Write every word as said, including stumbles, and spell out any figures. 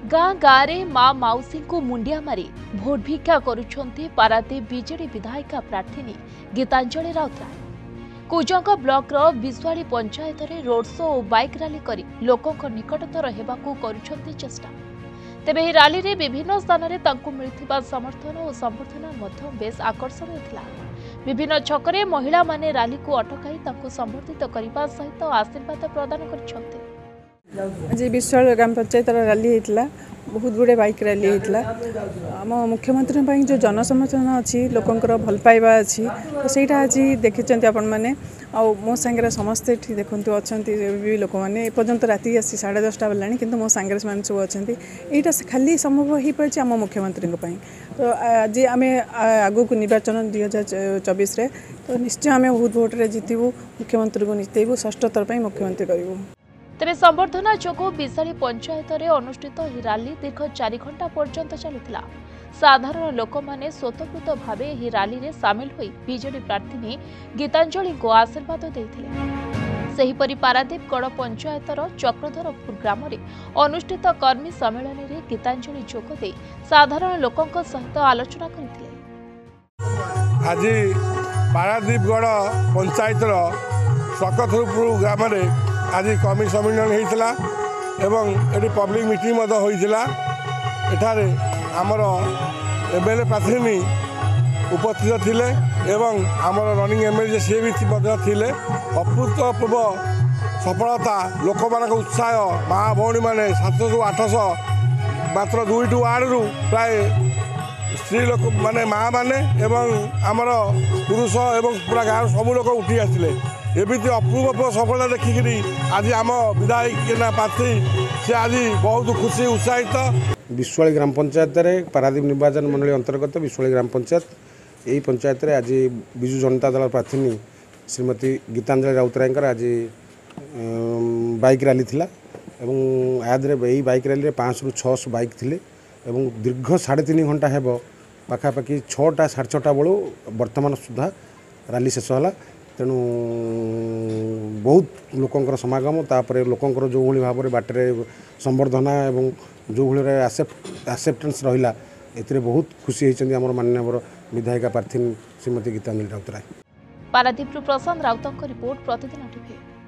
गाँ गाँव माँ मौसी को मुंडिया मारी भोट भिक्षा करुछंती पारादीप बीजेडी विधायिका प्रार्थी गीतांजलि राउतराय। कुजंग ब्लॉकर विश्वाड़ी पंचायत रे रोड शो और बाइक रैली करी लोकों निकटतर हेबाकू करुछंती चेष्टा। तेबे ଏହି ରାଲିରେ ବିଭିନ୍ନ ସ୍ଥାନରେ ତାଙ୍କୁ ମିଳିଥିବା ସମର୍ଥନ ଓ ସମ୍ବର୍ଦ୍ଧନା ମଧ୍ୟ ବେଶ ଆକର୍ଷଣୀୟ ଥିଲା। ବିଭିନ୍ନ ଛକରେ ମହିଳାମାନେ ରାଲିକୁ ଅଟକାଇ ତାଙ୍କୁ ସମ୍ବର୍ଦ୍ଧିତ କରିବା ସହିତ ଆଶୀର୍ବାଦ ପ୍ରଦାନ କରିଛନ୍ତି। आज विश्वाल ग्राम पंचायत रैली होता बहुत गुड़े बाइक रैली होता आम मुख्यमंत्री जो जनसमर्थन अच्छी लोकंर भल पाइबा अच्छी तो सहीटा आज देखते आपण मैंने मो सांगे समस्ते देखु अच्छा भी लोक मैंने एपर्तंत राति आसी साढ़े दसटा बेला कि मो सांगे से सब अच्छा यहाँ खाली संभव हो पारे आम मुख्यमंत्री तो आज आम आग को निर्वाचन दुई हजार चौबीस तो निश्चय आम बहुत भोट्रे जितबू मुख्यमंत्री को जितेबू षष्ठ थर पर मुख्यमंत्री करूँ। तेरे संबर्धना जोगो विशाली पंचायत रे अनुष्ठित ही रैली दीर्घ चार घंटा पर्यंत चलुथिला। साधारण लोक माने स्वतःपूत भावे ही रैली रे शामिल होई बीजेडी प्रार्थी गीतांजलि को आशीर्वाद देथिले। सेहीपरि पारादीप गड़ पंचायतर चक्रधरपुर ग्राम रे अनुष्ठित कर्मी सम्मेलन रे गीतांजलि जोग दे साधारण लोकंक सहित आलोचना करथिले। आज पारादीप गड़ पंचायतर चक्रधरपुर ग्राम रे आज कमी सम्मेलन होता एवं ये पब्लिक मीटिंग होता एठारे आमर एमएलए प्रार्थी उपस्थित थिले एवं आमर रनिंग एमएलए सी भी थिले। अभूतपूर्व सफलता लोक मान उत्साह माँ भौणी मैंने सातश आठश मात्र दुईट वार्ड रु प्राय स्त्री लोक माने माँ मैंने एवं आमर पुरुष एवं पूरा गाँव सब लोक उठी आसते एमती अपूर्व सफलता देखिकी आज आम विधायक प्रार्थी से आज बहुत खुशी उत्साहित। विश्वाड़ी ग्राम पंचायत रे पारादीप निर्वाचन मंडली अंतर्गत विश्वाड़ी ग्राम पंचायत यही पंचायत रे आज विजु जनता दल प्रार्थी श्रीमती गीतांजलि राउतराय आज बाइक रैली थिला एवं यादरे यही बाइक रैली पाँच रु छःश बाइक थिले एवं दीर्घ साढ़े तीन घंटा हेब पाखापाखि छटा साढ़े छटा बेलू वर्तमान सुधा रैली शेष है। तेणु बहुत लोकंर समागम तापर लोकंर जो भाई भाव में बाटे संबर्धना एवं जो भाई आसेप्ट आसेप्टेंस रहा ए बहुत खुशी होती आम माननीय विधायिका प्रार्थी श्रीमती गीतांजलि राउतराय। Paradip Prashant Rout report Pratidin TV.